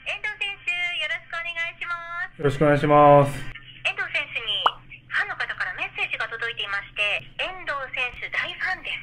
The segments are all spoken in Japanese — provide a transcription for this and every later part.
遠藤選手、よろしくお願いします。 よろしくお願いします。 遠藤選手にファンの方からメッセージが届いていまして、遠藤選手大ファンです。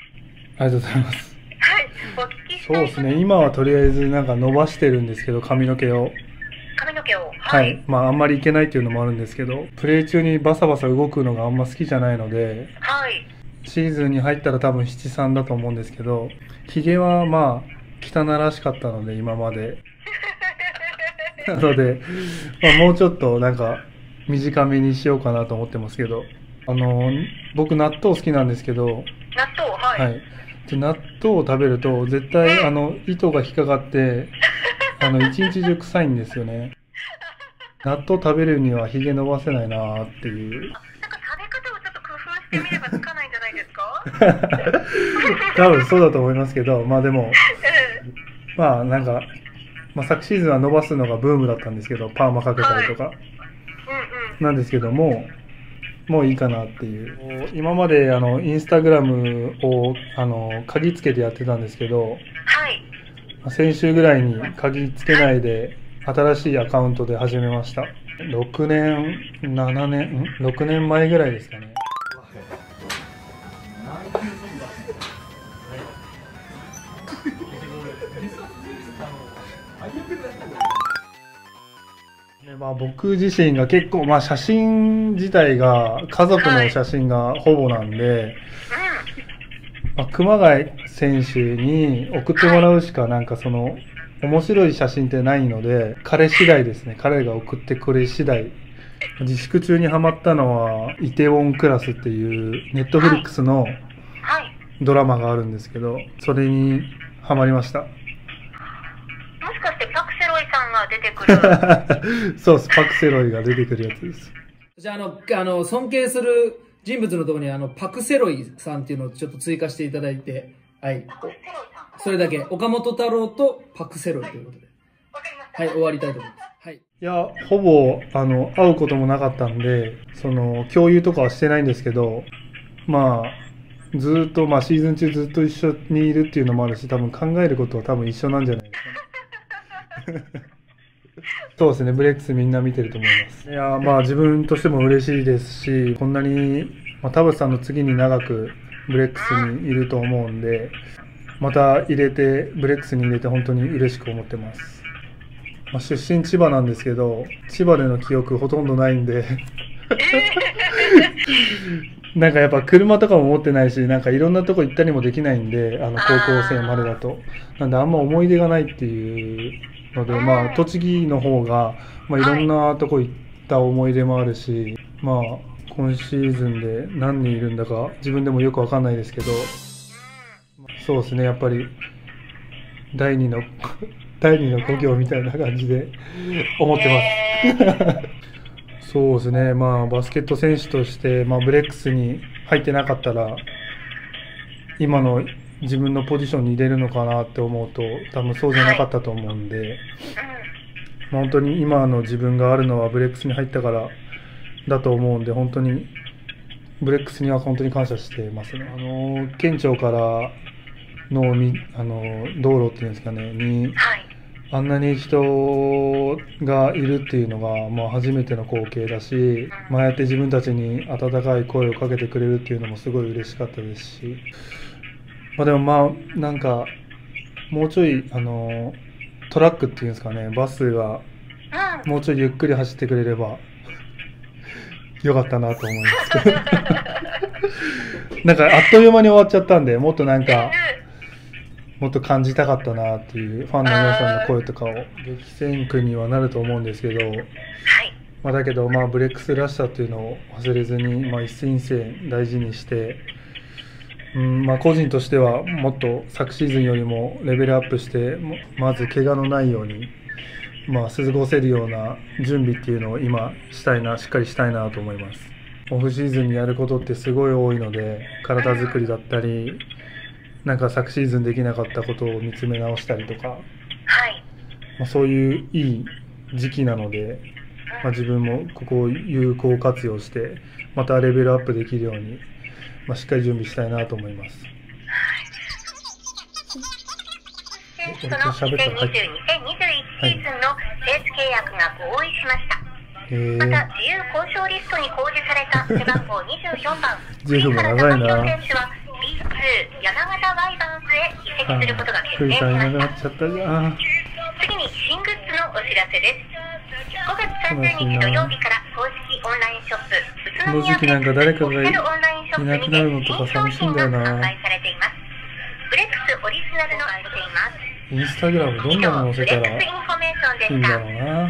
ありがとうございます。 はい、お聞きしたい。 そうですね、今はとりあえずなんか伸ばしてるんですけど、髪の毛を。 髪の毛を。 はい。まあ、あんまりいけないっていうのもあるんですけど、プレー中にバサバサ動くのがあんま好きじゃないので、 はい。 シーズンに入ったら多分七三だと思うんですけど、ヒゲはまあ、汚らしかったので、今まで。なので、まあ、もうちょっとなんか、短めにしようかなと思ってますけど、僕納豆好きなんですけど、 納豆、はい。 はい。で、納豆を食べると、絶対、糸が引っかかって、一日中臭いんですよね。納豆食べるにはヒゲ伸ばせないなーっていう。 なんか食べ方をちょっと工夫してみればつかないんじゃないですか？ 多分そうだと思いますけど、まあでも、まあなんか、まあ、昨シーズンは伸ばすのがブームだったんですけど、パーマかけたりとか、 はい、 なんですけども、もういいかなっていう。今までインスタグラムを鍵つけてやってたんですけど、 はい。 先週ぐらいに鍵つけないで新しいアカウントで始めました。6年、7年、6年前ぐらいですかね。まあ、僕自身が結構、まあ、写真自体が家族の写真がほぼなんで、まあ、熊谷選手に送ってもらうしかなんかその面白い写真ってないので、彼次第ですね。彼が送ってくれ次第。自粛中にハマったのはイテウォンクラスっていうネットフリックスのドラマがあるんですけど、それにハマりました。 もしかしてパクセロイさんが出てくる？ そうです、パクセロイが出てくるやつです。 じゃあ、尊敬する人物のところにパクセロイさんっていうのをちょっと追加していただいて、はい。それだけ。岡本太郎とパクセロイということで。はい、終わりたいと思います。はい。 いや、ほぼ、会うこともなかったんで、共有とかはしてないんですけど、まあ、ずーっと、まあ、シーズン中ずっと一緒にいるっていうのもあるし、多分考えることは多分一緒なんじゃないですかね。そうですね、ブレックスみんな見てると思います。いや、まあ自分としても嬉しいですし、こんなに、まあ、田淵さんの次に長くブレックスにいると思うんで、またブレックスに入れて本当に嬉しく思ってます。まあ、出身千葉なんですけど、千葉での記憶ほとんどないんでなんかやっぱ車とかも持ってないし、なんかいろんなとこ行ったりもできないんで、高校生までだと。なんであんま思い出がないっていうので、まあ栃木の方が、まあいろんなとこ行った思い出もあるし、まあ今シーズンで何人いるんだか自分でもよくわかんないですけど、そうですね、やっぱり第二の故郷みたいな感じで思ってます。そうですね、まあバスケット選手として、まあ、ブレックスに入ってなかったら今の自分のポジションに入れるのかなって思うと多分そうじゃなかったと思うんで、まあ、本当に今の自分があるのはブレックスに入ったからだと思うんで、本当にブレックスには本当に感謝してますね。県庁からの道路っていうんですかねに、あんなに人がいるっていうのが、まあ、初めての光景だし、まあ、やって自分たちに温かい声をかけてくれるっていうのもすごい嬉しかったですし、まあ、でもまあなんかもうちょいトラックっていうんですかね、バスがもうちょいゆっくり走ってくれればよかったなと思いますけどなんかあっという間に終わっちゃったんで、もっとなんかもっと感じたかったなっていうファンの皆さんの声とかを。激戦区にはなると思うんですけど、まあ、だけどまあブレックスらしさっていうのを忘れずに、まあ、一戦一戦大事にして、まあ、個人としてはもっと昨シーズンよりもレベルアップして、まず怪我のないように、まあ、過ごせるような準備っていうのを今しっかりしたいなと思います。オフシーズンにやることってすごい多いので、体作りだったり、なんか昨シーズンできなかったことを見つめ直したりとか、まあ、そういういい時期なので、まあ、自分もここを有効活用してまたレベルアップできるように、まあ、しっかり準備したいなと思います。 その2020-2021シーズンのス契約が合意しました。また自由交渉リストに公示された背番号24番栗原隆弘選手は B2 山形ワイバンズへ移籍することが決定しました。次に新グッズのお知らせです。5月30日土曜日から公式オンラインショップ宇都宮ペックスオフィシャルオンラインショップにて新商品が販売されています。ブレックスオリジナルのアイテムいます。 インスタグラムどんなの載せたらいいんだろうな。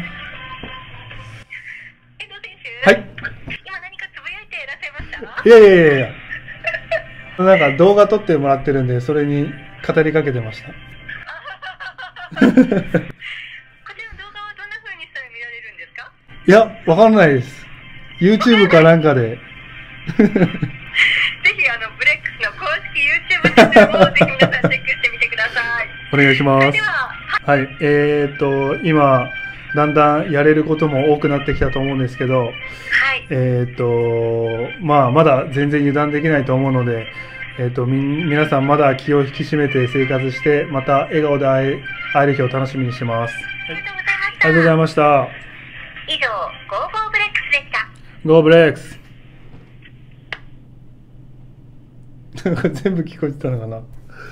はい。今何かつぶやいていらっしゃいました？いや。なんか動画撮ってもらってるんで、それに語りかけてました。こちらの動画はどんな風にしたら見られるんですか？いや、わかんないです。YouTube かなんかで。ぜひブレックスの公式 YouTube チャンネルもぜひ皆さんチェックしてみてください。お願いします。はい。今、だんだんやれることも多くなってきたと思うんですけど、まだ全然油断できないと思うので、皆さんまだ気を引き締めて生活して、また笑顔で会える日を楽しみにしてます。ありがとうございました。 以上、ゴーゴーブレックスでした。 ゴーブレックス。全部聞こえてたのかな。 も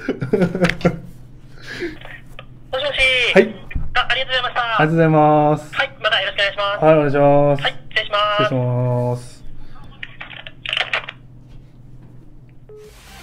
しもし。 はい。 ありがとうございました。 ありがとうございます。 はい、またよろしくお願いします。 はい、お願いします。 はい、失礼します。 失礼します。